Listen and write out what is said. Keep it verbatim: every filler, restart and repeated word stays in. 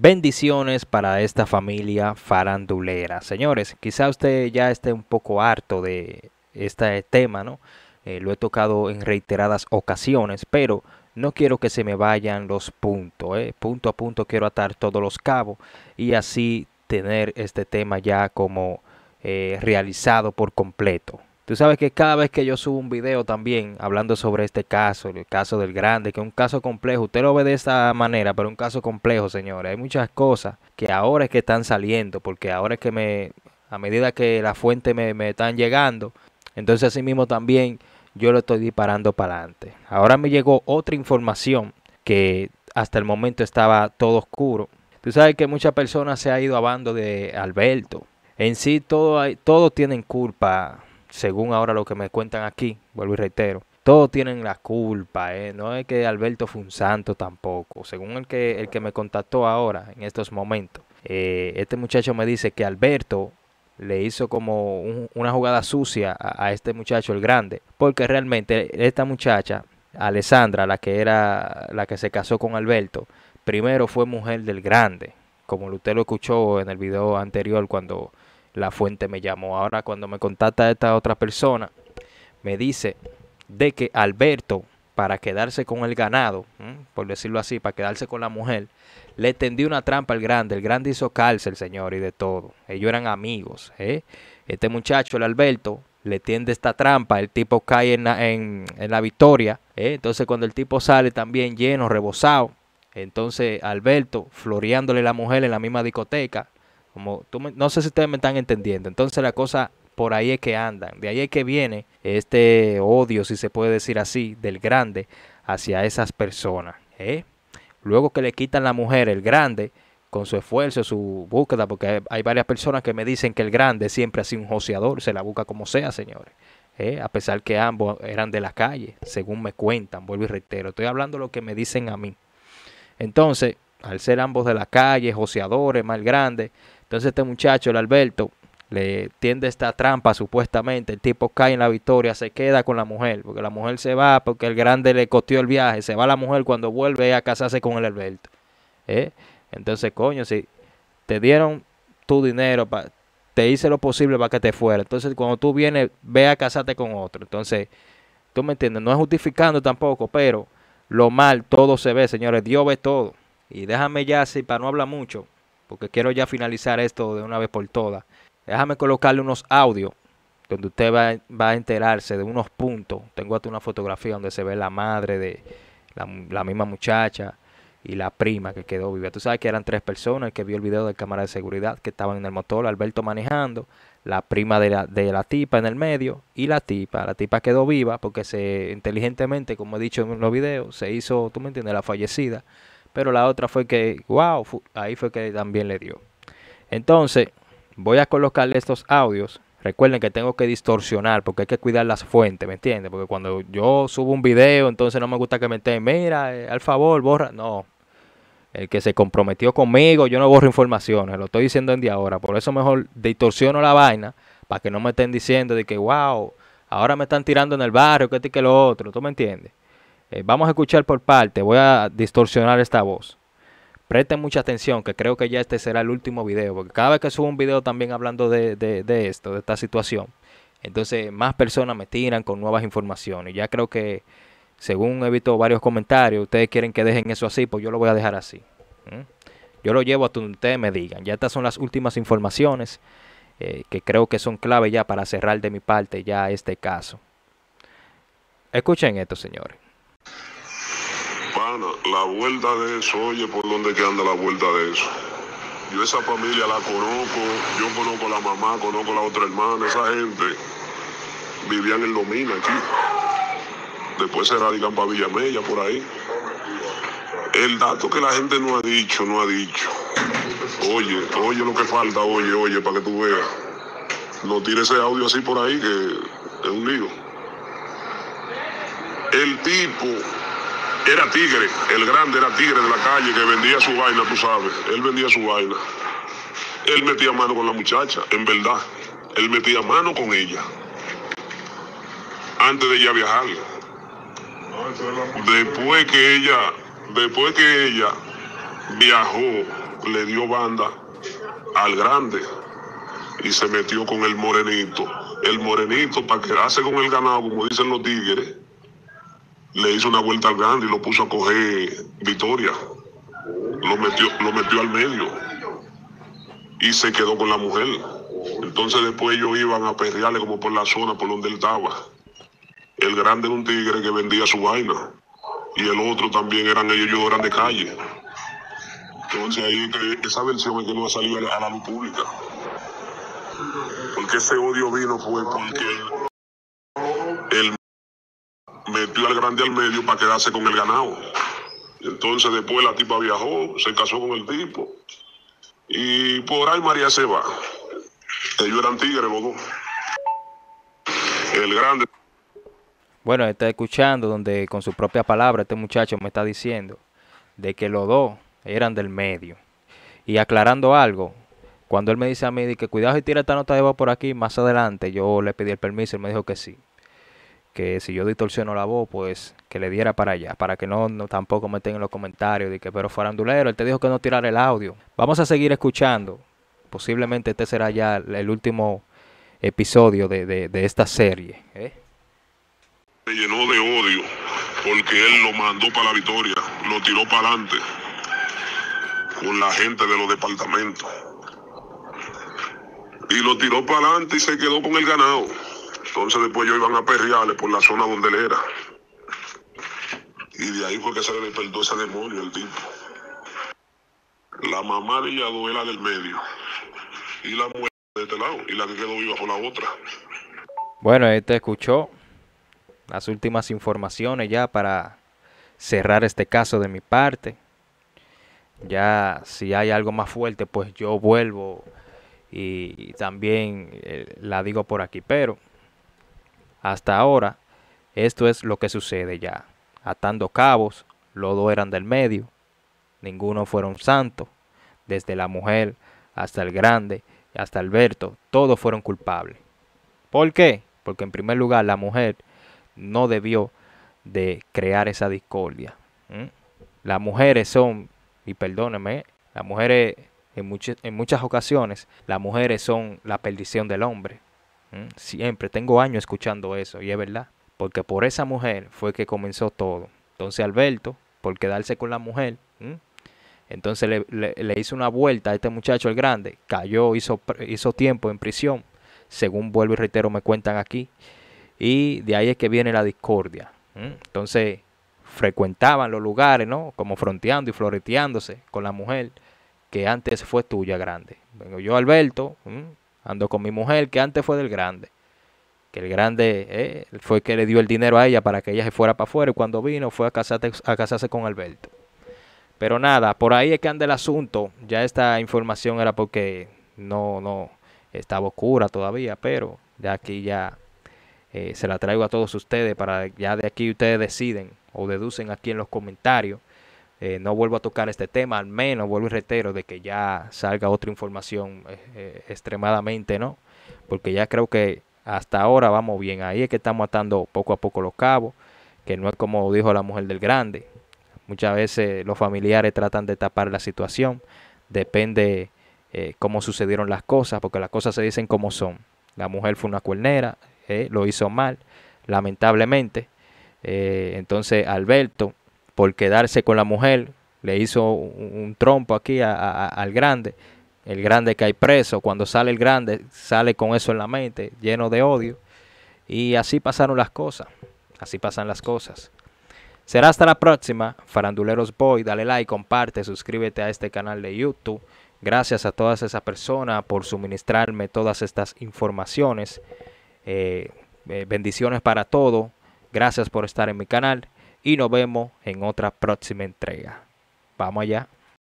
Bendiciones para esta familia farandulera. Señores, quizá usted ya esté un poco harto de este tema, ¿no? Eh, lo he tocado en reiteradas ocasiones, pero no quiero que se me vayan los puntos, ¿eh? Punto a punto quiero atar todos los cabos y así tener este tema ya como eh, realizado por completo. Tú sabes que cada vez que yo subo un video también hablando sobre este caso, el caso del grande, que es un caso complejo, usted lo ve de esta manera, pero un caso complejo, señores. Hay muchas cosas que ahora es que están saliendo, porque ahora es que me, a medida que la fuente me, me están llegando, entonces así mismo también yo lo estoy disparando para adelante. Ahora me llegó otra información que hasta el momento estaba todo oscuro. Tú sabes que muchas personas se han ido a bando de Alberto. En sí, todo hay, todos tienen culpa, según ahora lo que me cuentan aquí, vuelvo y reitero. Todos tienen la culpa, ¿eh? No es que Alberto fue un santo tampoco. Según el que, el que me contactó ahora, en estos momentos, eh, este muchacho me dice que Alberto le hizo como un, una jugada sucia a, a este muchacho, el grande. Porque realmente esta muchacha, Alessandra, la que era la que se casó con Alberto, primero fue mujer del grande, como usted lo escuchó en el video anterior cuando la fuente me llamó. Ahora cuando me contacta esta otra persona, me dice de que Alberto, para quedarse con el ganado, ¿m? por decirlo así, para quedarse con la mujer, le tendió una trampa al grande. El grande hizo cárcel, señor, y de todo. Ellos eran amigos. ¿eh? Este muchacho, el Alberto, le tiende esta trampa, el tipo cae en la, en, en la victoria. ¿eh? Entonces cuando el tipo sale también lleno, rebosado, entonces Alberto, floreándole la mujer en la misma discoteca, como tú me, no sé si ustedes me están entendiendo. Entonces la cosa por ahí es que andan. De ahí es que viene este odio, si se puede decir así, del grande hacia esas personas. ¿eh? Luego que le quitan la mujer, el grande, con su esfuerzo, su búsqueda, porque hay, hay varias personas que me dicen que el grande siempre ha sido un joseador, se la busca como sea, señores. ¿eh? A pesar que ambos eran de la calle, según me cuentan, vuelvo y reitero. Estoy hablando de lo que me dicen a mí. Entonces, al ser ambos de la calle, joseadores, más grandes, entonces este muchacho, el Alberto, le tiende esta trampa supuestamente, el tipo cae en la victoria, se queda con la mujer, porque la mujer se va porque el grande le costeó el viaje, se va la mujer cuando vuelve a casarse con el Alberto. ¿eh? Entonces, coño, si te dieron tu dinero, pa, te hice lo posible para que te fuera, entonces cuando tú vienes, ve a casarte con otro. Entonces, tú me entiendes, no es justificando tampoco, pero lo mal todo se ve, señores, Dios ve todo. Y déjame ya así, para no hablar mucho, porque quiero ya finalizar esto de una vez por todas. Déjame colocarle unos audios donde usted va, va a enterarse de unos puntos. Tengo hasta una fotografía donde se ve la madre de la, la misma muchacha y la prima que quedó viva. Tú sabes que eran tres personas, el que vio el video de cámara de seguridad, que estaban en el motor, Alberto manejando, la prima de la, de la tipa en el medio y la tipa. La tipa quedó viva porque se inteligentemente, como he dicho en los videos, se hizo, tú me entiendes, la fallecida. Pero la otra fue que, wow, ahí fue que también le dio. Entonces, voy a colocarle estos audios. Recuerden que tengo que distorsionar porque hay que cuidar las fuentes, ¿me entiendes? Porque cuando yo subo un video, entonces no me gusta que me estén, mira, eh, al favor, borra. No, el que se comprometió conmigo, yo no borro informaciones, lo estoy diciendo en día ahora. Por eso mejor distorsiono la vaina para que no me estén diciendo de que, wow, ahora me están tirando en el barrio, que este y que lo otro, ¿tú me entiendes? Eh, vamos a escuchar por parte, voy a distorsionar esta voz. Presten mucha atención, que creo que ya este será el último video, porque cada vez que subo un video también hablando de, de, de esto, de esta situación, entonces más personas me tiran con nuevas informaciones. Ya creo que, según he visto varios comentarios, ustedes quieren que dejen eso así, pues yo lo voy a dejar así. ¿Mm? Yo lo llevo a donde ustedes me digan. Ya estas son las últimas informaciones eh, que creo que son clave ya para cerrar de mi parte ya este caso. Escuchen esto, señores. Pana, la vuelta de eso, oye, por dónde que anda la vuelta de eso. Yo esa familia la conozco, yo conozco a la mamá, conozco a la otra hermana, esa gente vivían en Lomina aquí. Después se radican para Villamella, por ahí. El dato que la gente no ha dicho, no ha dicho. Oye, oye lo que falta, oye, oye, para que tú veas. No tires ese audio así por ahí, que es un lío. El tipo era tigre, el grande era tigre de la calle que vendía su vaina, tú sabes. Él vendía su vaina. Él metía mano con la muchacha, en verdad. Él metía mano con ella. Antes de ella viajar. Después que ella, después que ella viajó le dio banda al grande y se metió con el morenito. El morenito, para quedarse con el ganado, como dicen los tigres, le hizo una vuelta al grande y lo puso a coger Victoria. Lo metió, lo metió al medio y se quedó con la mujer. Entonces después ellos iban a perrearle como por la zona por donde él estaba. El grande era un tigre que vendía su vaina y el otro también eran ellos, ellos eran de calle. Entonces ahí que esa versión es que no ha salido a la, a la luz pública. Porque ese odio vino fue porque él metió al grande al medio para quedarse con el ganado. Entonces después la tipa viajó, se casó con el tipo y por ahí María se va. Ellos eran tigres los dos. El grande. Bueno, está escuchando donde con su propia palabra este muchacho me está diciendo de que los dos eran del medio. Y aclarando algo, cuando él me dice a mí de que cuidado y tira esta nota de voz por aquí, más adelante yo le pedí el permiso y él me dijo que sí. Que si yo distorsiono la voz, pues que le diera para allá, para que no, no tampoco me tengan en los comentarios de que pero farandulero, él te dijo que no tirara el audio. Vamos a seguir escuchando. Posiblemente este será ya el último episodio de, de, de esta serie. ¿eh? Se llenó de odio porque él lo mandó para la Victoria, lo tiró para adelante con la gente de los departamentos. Y lo tiró para adelante y se quedó con el ganado. Entonces después ellos iban a perrearle por la zona donde él era. Y de ahí fue que se le despertó ese demonio al tipo. La mamá de ella dos era del medio. Y la mujer de este lado. Y la que quedó viva fue la otra. Bueno, este escuchó las últimas informaciones ya para cerrar este caso de mi parte. Ya si hay algo más fuerte, pues yo vuelvo y, y también eh, la digo por aquí. Pero hasta ahora, esto es lo que sucede ya. Atando cabos, los dos eran del medio, ninguno fueron santos, desde la mujer hasta el grande, hasta Alberto, todos fueron culpables. ¿Por qué? Porque en primer lugar la mujer no debió de crear esa discordia. ¿Mm? Las mujeres son, y perdónenme, las mujeres en, much en muchas ocasiones, las mujeres son la perdición del hombre. ¿Mm? Siempre, tengo años escuchando eso y es verdad. Porque por esa mujer fue que comenzó todo. Entonces Alberto, por quedarse con la mujer, ¿m? entonces le, le, le hizo una vuelta a este muchacho el grande, cayó, hizo, hizo tiempo en prisión, según vuelvo y reitero me cuentan aquí, y de ahí es que viene la discordia. ¿m? Entonces frecuentaban los lugares, ¿no? Como fronteando y floreteándose con la mujer que antes fue tuya, grande. Vengo yo, Alberto, ¿m? ando con mi mujer que antes fue del grande. Que el grande eh, fue que le dio el dinero a ella para que ella se fuera para afuera y cuando vino fue a casarse, a casarse con Alberto. Pero nada, por ahí es que anda el asunto. Ya esta información era porque no, no estaba oscura todavía, pero ya aquí ya eh, se la traigo a todos ustedes para ya de aquí ustedes deciden o deducen aquí en los comentarios. Eh, no vuelvo a tocar este tema, al menos vuelvo y reitero de que ya salga otra información eh, eh, extremadamente, ¿no? Porque ya creo que hasta ahora vamos bien. Ahí es que estamos atando poco a poco los cabos, que no es como dijo la mujer del grande. Muchas veces los familiares tratan de tapar la situación. Depende eh, cómo sucedieron las cosas, porque las cosas se dicen como son. La mujer fue una cuernera, eh, lo hizo mal, lamentablemente. Eh, entonces Alberto, por quedarse con la mujer, le hizo un, un trompo aquí a, a, al grande. El grande cae preso, cuando sale el grande sale con eso en la mente, lleno de odio. Y así pasaron las cosas, así pasan las cosas. Será hasta la próxima, Faranduleros Boy, dale like, comparte, suscríbete a este canal de YouTube. Gracias a todas esas personas por suministrarme todas estas informaciones. Eh, eh, bendiciones para todos, gracias por estar en mi canal y nos vemos en otra próxima entrega. Vamos allá.